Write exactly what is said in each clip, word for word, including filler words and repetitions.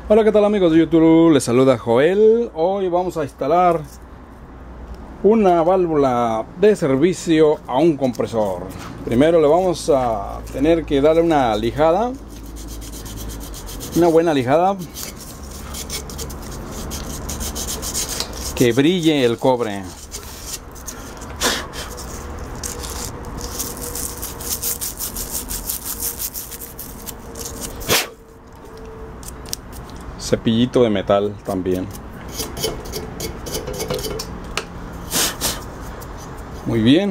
Hola, ¿qué tal amigos de YouTube? Les saluda Joel. Hoy vamos a instalar una válvula de servicio a un compresor. Primero le vamos a tener que darle una lijada, una buena lijada, que brille el cobre. Cepillito de metal también. Muy bien.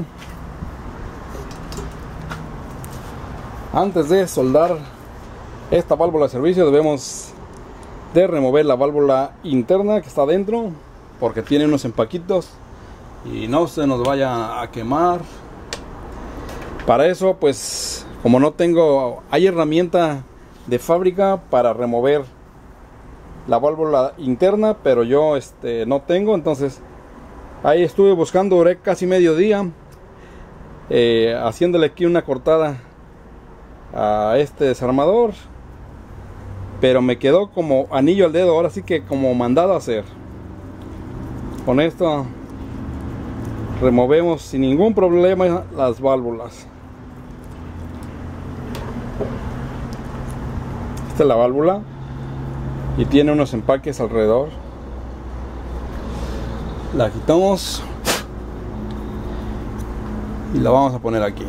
Antes de soldar esta válvula de servicio debemos de remover la válvula interna que está adentro, porque tiene unos empaquitos y no se nos vaya a quemar. Para eso, pues, como no tengo, hay herramienta de fábrica para remover la válvula interna, pero yo este no tengo. Entonces ahí estuve buscando, duré casi medio día eh, haciéndole aquí una cortada a este desarmador, pero me quedó como anillo al dedo, ahora sí que como mandado a hacer. Con esto removemos sin ningún problema las válvulas. Esta es la válvula y tiene unos empaques alrededor. La quitamos y la vamos a poner aquí.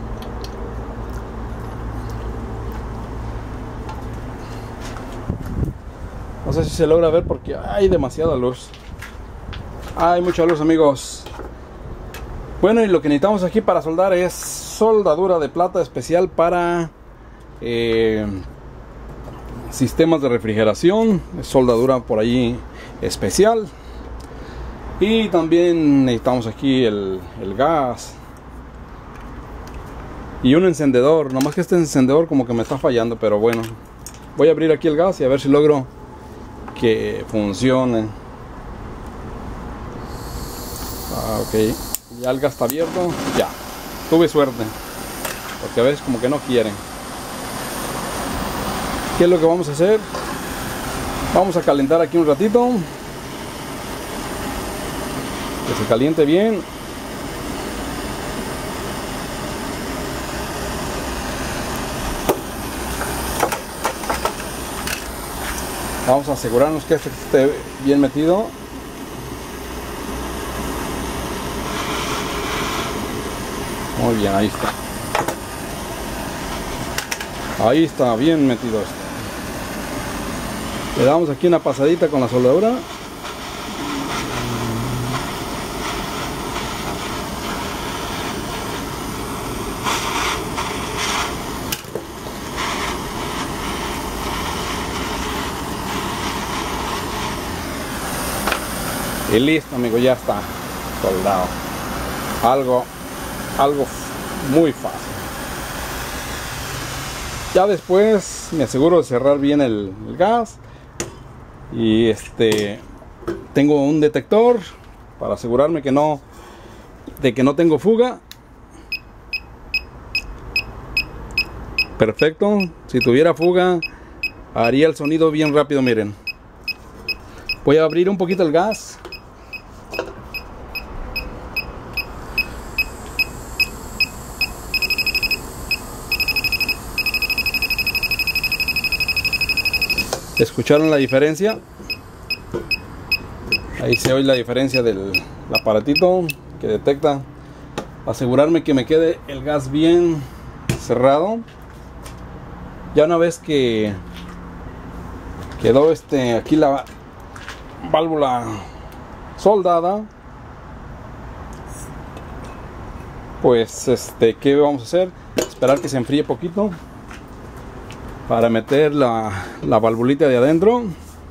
No sé si se logra ver porque hay demasiada luz. Hay mucha luz, amigos. Bueno, y lo que necesitamos aquí para soldar es soldadura de plata especial para eh, sistemas de refrigeración, soldadura por allí especial. Y también necesitamos aquí el, el gas y un encendedor. Nomás que este encendedor como que me está fallando, pero bueno, voy a abrir aquí el gas y a ver si logro que funcione. Ah, ok, ya el gas está abierto. Ya, tuve suerte, porque a veces como que no quieren. ¿Qué es lo que vamos a hacer? Vamos a calentar aquí un ratito, que se caliente bien. Vamos a asegurarnos que este esté bien metido. Muy bien, ahí está. Ahí está bien metido esto. Le damos aquí una pasadita con la soldadura. Y listo, amigo, ya está soldado. Algo, algo muy fácil. Ya después me aseguro de cerrar bien el, el gas. Y este tengo un detector para asegurarme que no de que no tengo fuga. Perfecto. Si tuviera fuga haría el sonido bien rápido. Miren, voy a abrir un poquito el gas. ¿Escucharon la diferencia? Ahí se oye la diferencia del aparatito que detecta. Asegurarme que me quede el gas bien cerrado. Ya una vez que quedó este aquí la válvula soldada, pues este ¿qué vamos a hacer? Esperar que se enfríe poquito para meter la, la valvulita de adentro.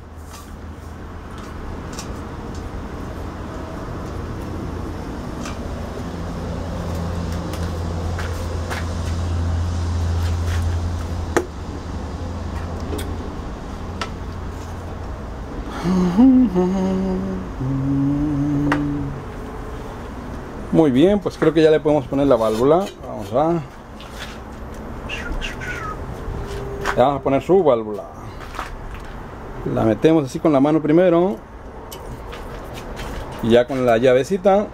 Muy bien, pues creo que ya le podemos poner la válvula. Vamos a Le vamos a poner su válvula. La metemos así con la mano primero y ya con la llavecita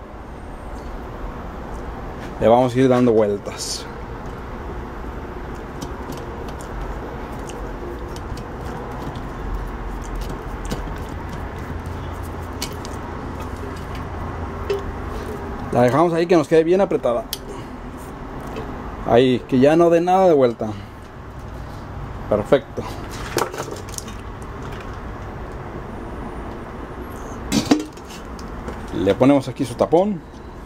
le vamos a ir dando vueltas. La dejamos ahí que nos quede bien apretada. Ahí, que ya no dé nada de vuelta. Perfecto. Le ponemos aquí su tapón.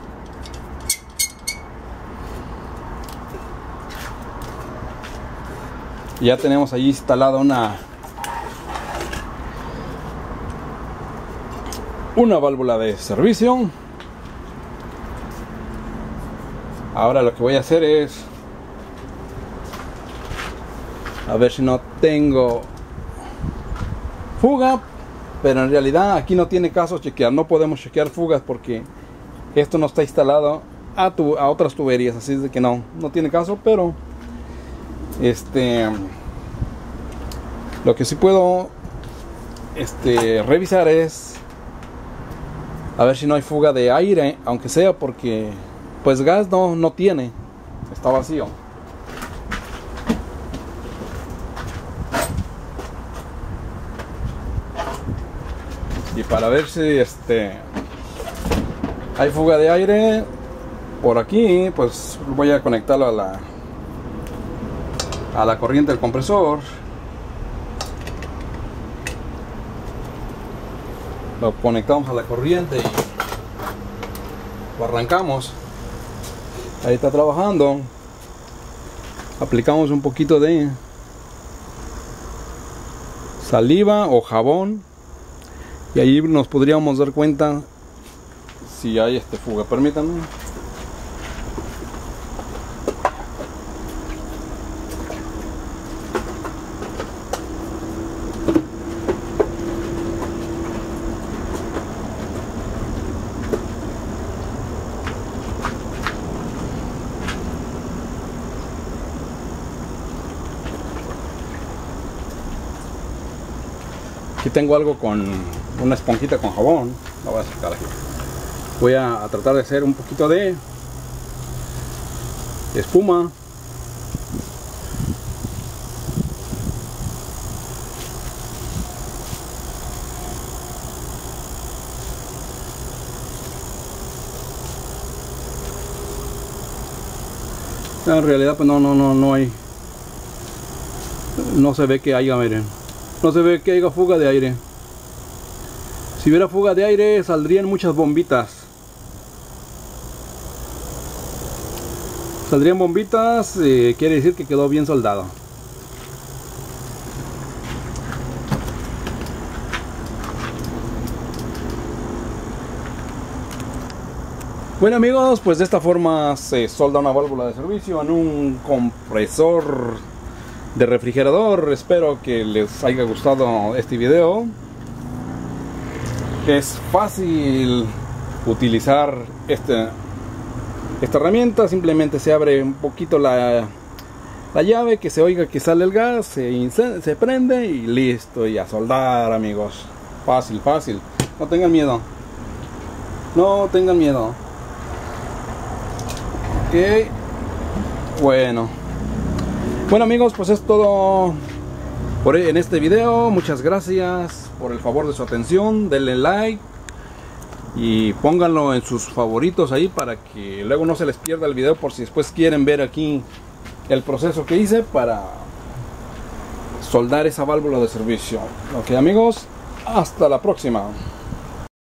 Y ya tenemos ahí instalada una una válvula de servicio. Ahora lo que voy a hacer es a ver si no tengo fuga, pero en realidad aquí no tiene caso chequear, no podemos chequear fugas porque esto no está instalado a, tu, a otras tuberías, así es de que no, no tiene caso. Pero este lo que sí puedo este revisar es a ver si no hay fuga de aire, aunque sea, porque pues gas no, no tiene, está vacío. Y para ver si este hay fuga de aire por aquí, pues voy a conectarlo a la a la corriente del compresor. Lo conectamos a la corriente y lo arrancamos. Ahí está trabajando. Aplicamos un poquito de saliva o jabón y ahí nos podríamos dar cuenta si hay este fuga. Permítanme. Aquí tengo algo con una esponjita con jabón. La voy a sacar aquí. Voy a, a tratar de hacer un poquito de espuma. En realidad pues no, no, no, no hay. No se ve que haya, miren. No se ve que haya fuga de aire. Si hubiera fuga de aire saldrían muchas bombitas. Saldrían bombitas, eh, quiere decir que quedó bien soldado. Bueno amigos, pues de esta forma se solda una válvula de servicio en un compresor de refrigerador. Espero que les haya gustado este video. Es fácil utilizar este, esta herramienta. Simplemente se abre un poquito la, la llave, que se oiga que sale el gas, se, se prende y listo. Y a soldar amigos. Fácil, fácil. No tengan miedo. No tengan miedo. Ok. Bueno. Bueno amigos, pues es todo por en este video. Muchas gracias por el favor de su atención. Denle like y pónganlo en sus favoritos ahí para que luego no se les pierda el video, por si después quieren ver aquí el proceso que hice para soldar esa válvula de servicio. Ok amigos, hasta la próxima.